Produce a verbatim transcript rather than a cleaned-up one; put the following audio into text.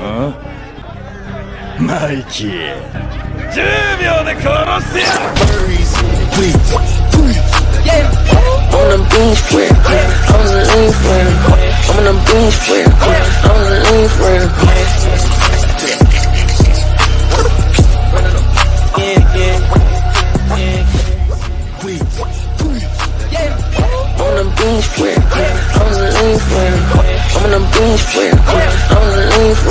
マイキー、じゅうびょうで殺すや。 On the beach with, I'm the lean friend. I'm on the beach with, I'm the lean friend. On the beach with, I'm the lean friend. I'm on the beach with, I'm the lean friend.